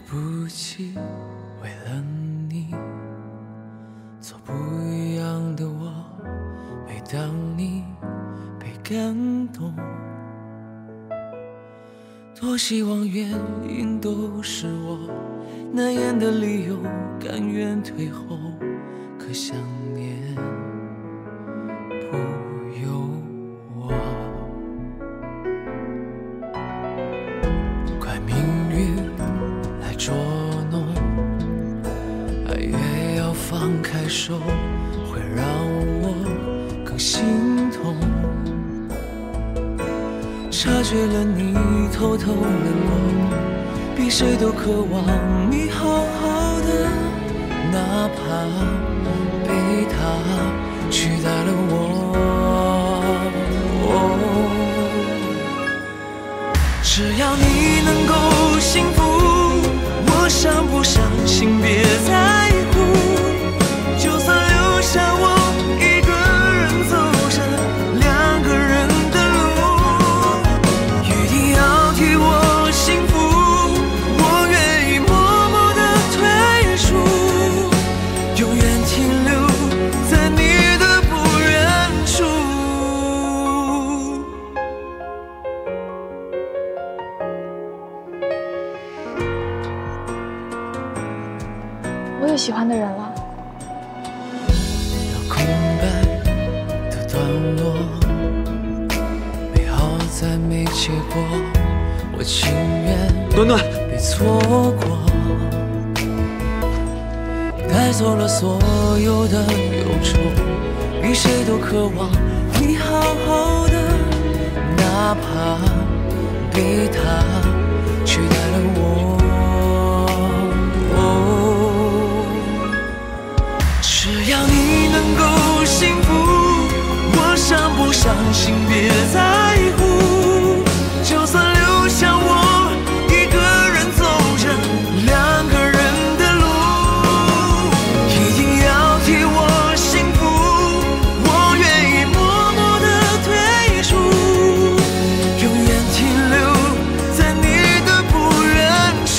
不起，为了你做不一样的我。每当你被感动，多希望原因都是我难言的理由，甘愿退后，可想念不由我。怪命运来捉弄，爱越要放开手，会让我更心痛。察觉了你偷偷难过，比谁都渴望你好好的，哪怕被他取代了我。只要你能够幸福，我伤不伤心别在乎，就算留下我一个人走着两个人的路，一定要替我幸福，我愿意默默地退出，永远停留在你的不远处。 我有喜欢的人了。 让空白的段落，美好再没结果，我情愿暖暖被错过，带走了所有的忧愁，比谁都渴望你好好的，哪怕被他取代了我。只要你能够幸福，我伤不伤心别在乎，就算留下我一个人走着两个人的路，一定要替我幸福，我愿意默默地退出，永远停留在你的不远处。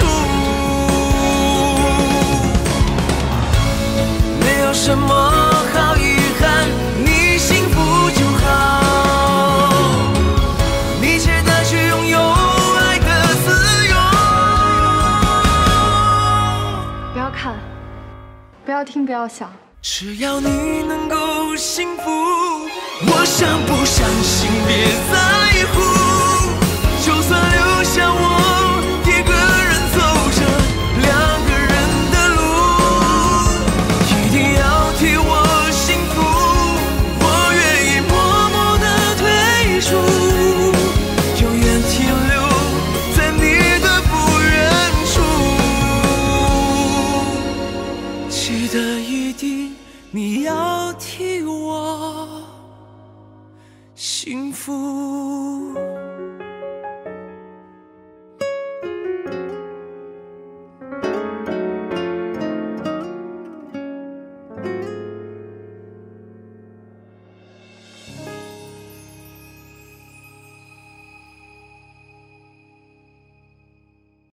没有什么好遗憾，你幸福就好，你值得去拥有爱的自由。 不要看，不要听，不要想。 只要你能够幸福，我伤不伤心别在乎。